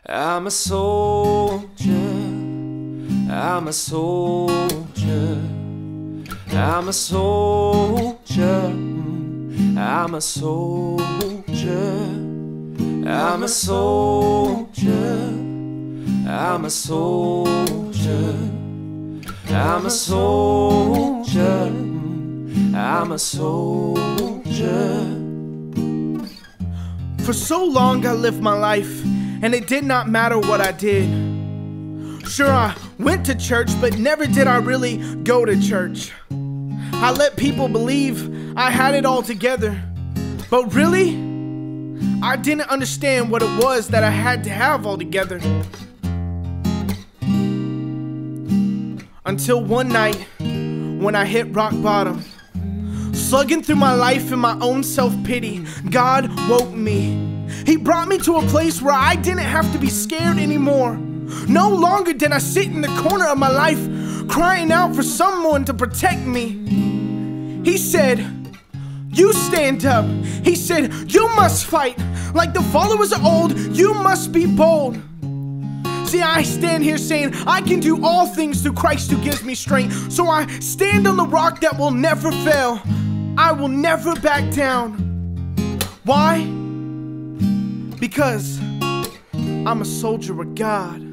I'm a soldier, I'm a soldier, I'm a soldier, I'm a soldier, I'm a soldier, I'm a soldier, I'm a soldier, I'm a soldier. For so long I lived my life, and it did not matter what I did. Sure, I went to church, but never did I really go to church. I let people believe I had it all together, but really, I didn't understand what it was that I had to have all together. Until one night, when I hit rock bottom, slugging through my life in my own self-pity, God woke me. He brought me to a place where I didn't have to be scared anymore. No longer did I sit in the corner of my life crying out for someone to protect me. He said, "You stand up." He said, "You must fight. Like the followers of old, you must be bold." See, I stand here saying I can do all things through Christ who gives me strength. So I stand on the rock that will never fail. I will never back down. Why? Because I'm a soldier of God.